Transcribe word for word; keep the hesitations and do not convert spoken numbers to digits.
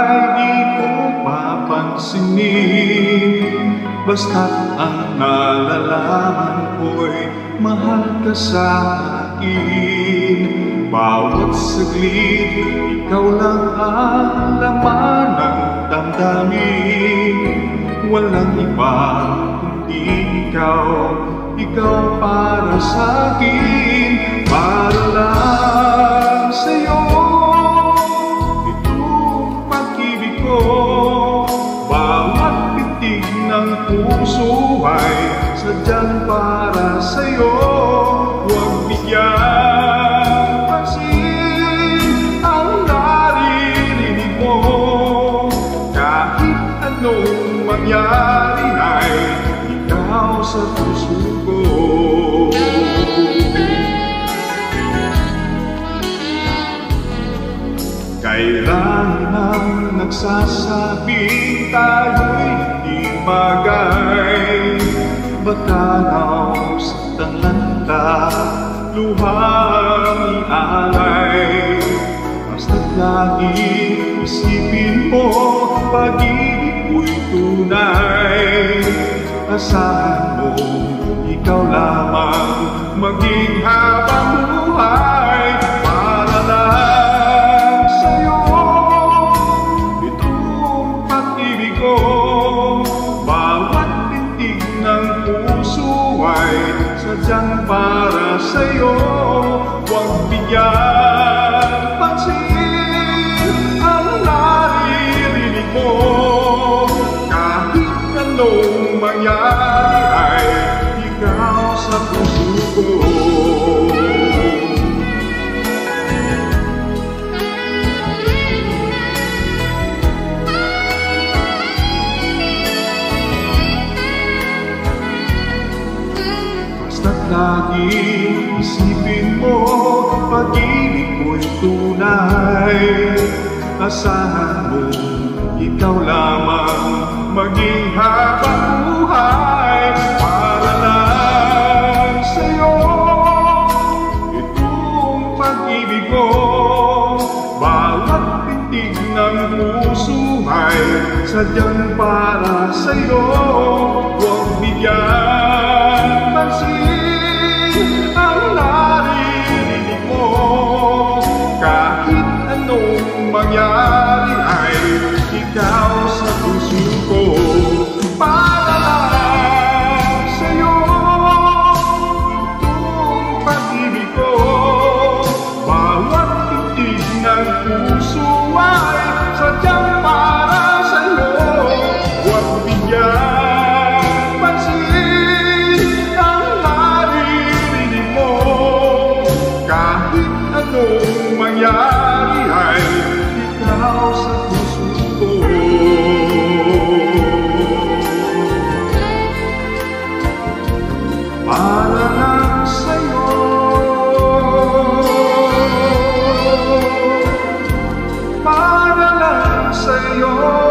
ay di ko papansinin, basta't ang nalalaman ko'y mahal ka sa akin. Bawat saglit, ikaw lang ang laman ng damdamin. Walang iba kundi ikaw, ikaw para sa akin. Para lang sa'yo itong pag-ibig ko. Bawat pitig ng puso ay sadyang para sa'yo. Huwag bigyan pansin ang naririnig mo. Kahit anong mangyari ay ikaw sa puso ko. Kailangan nagsasabing tayo'y hindi bagay. Baka raw saktan lang ta, luhang ialay. Basta't laging isipin mo, pag-ibig ko'y tunay. Asahan mo, ikaw lamang maging habang buhay. Para lang sa'yo itong pag-ibig ko. Bawat tintig ng puso ay sadyang para sa'yo. Huwag bigyan pansin ang naririnig mo. Kahit anong mangyari ay ikaw sa puso ko. Basta't laging isipin mo, pag-ibig ko'y tunay. Asahan mo, ikaw lamang maging habang buhay. Para lang sa'yo itong pag-ibig ko. Bawat pitig ng puso ay sadyang para sa'yo. Huwag bigyan pansin ang naririnig mo. Kahit anong mangyari ay ikaw sa puso ko. Para lang sa'yo itong pag-ibig ko. Bawat pitig ng puso ay sadyang para sa'yo. Huwag bigyan pansin ang naririnig mo. Kahit anong mangyari ay ikaw sa puso ko. Para lang sa'yo, para lang sa'yo.